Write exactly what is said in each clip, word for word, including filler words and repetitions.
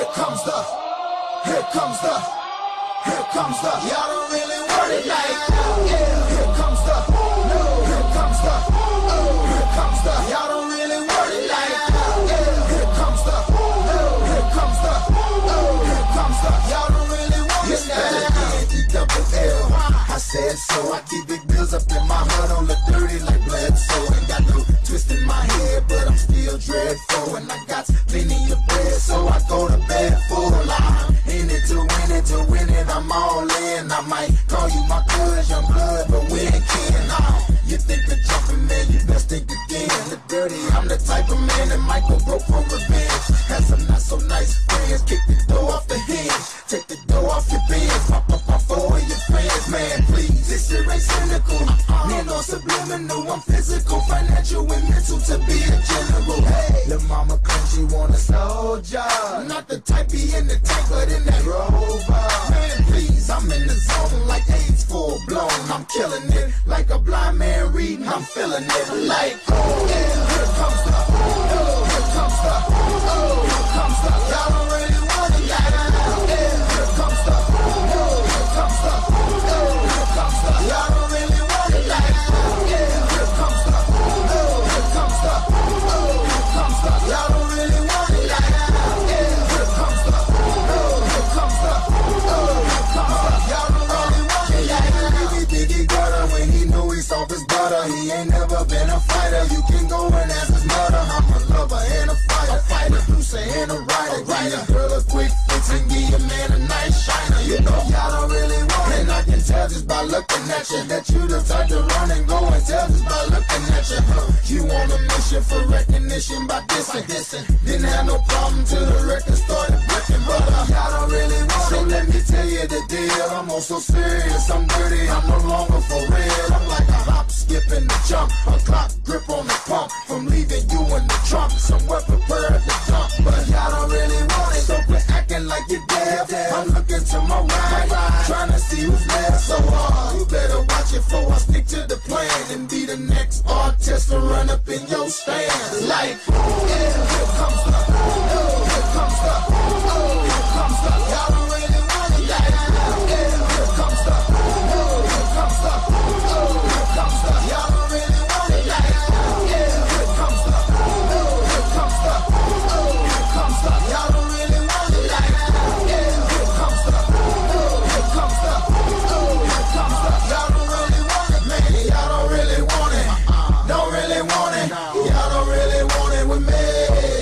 comes the, here comes the, here comes the, y'all don't really want it like, yeah. Here comes the, no, here comes the, oh, here comes the, y'all don't really want it like, yeah. Here comes the, no, here comes the, oh, here comes the, y'all don't really want it like, yeah. Double L, I said so, I keep big bills up in my hood on the dirty like blood, so ain't got no twist in my head, but I'm still dreadful, and I got plenty of bread, so I go to bed full. I'm in it to win it, to win it, I'm all in. I might call you my cuz, young blood, but we ain't kin. Nah, you think of jumping, man, you best think again. The dirty, I'm the type of man that might go broke for revenge. Had some not so nice friends, kick the door off the hinge, take the door off your bins, pop up on four of your friends, man, please. This shit ain't cynical, man, no subliminal. I'm physical, financial, and mental to be a general. Hey, the mama claims she want a soldier, not the type be in the tank, but in that rover. Man, please, I'm in the zone like AIDS full blown. I'm killing it like a blind man reading. I'm feeling it like, oh yeah, here comes the, oh, here comes the, oh, here comes the, y'all don't really want it like, yeah, here comes the, oh, here comes the, oh, here comes the, y'all don't really want it like, yeah, here comes the, oh, here comes the, oh, here comes the, y'all don't really want it like, yeah, here comes the, oh, here comes the, oh, here comes the, y'all don't really want it like, he think he got her when he knew he saw his brother. He ain't never been a fighter. You can go and ask his mother. I'm a lover and a fighter, a fighter, producer and a writer. Give your girl a quick fix and give your man a nice shiner. You know y'all don't really want it, and I can tell just by looking at you that you the type to run and go and tell just by looking at you. You on a mission for recognition by dissing, dissing. Didn't have no problem till the record started breaking, but uh, y'all don't really want it. So let me tell you the deal. I'm also serious, I'm dirty, I'm no longer for real. I'm like a hop, skip, and a jump, a clock grip on the pump from leaving you in the trunk. Somewhere prepared to dump, but y'all don't really want it. So quit acting like you're deaf. I'm looking to my right, trying to see who's left. So uh, you better watch it for I stick to the plan and be the next artist to run up in your stand. Like, yeah, here comes the, oh, here comes the, oh, here comes the, y'all don't really want it like, yeah, here comes the, oh, here comes the, oh, here comes the, y'all don't really want it like, yeah, here comes the, oh, here comes the, oh, here comes the, y'all don't really want it like, yeah, here comes the, oh, here comes the, oh, here comes the, y'all don't really want it, man, y'all don't really want it, don't really want it, y'all don't really want it with me.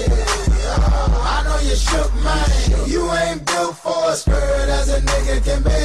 I know you shook, man, you ain't built for a skirt as a nigga can be.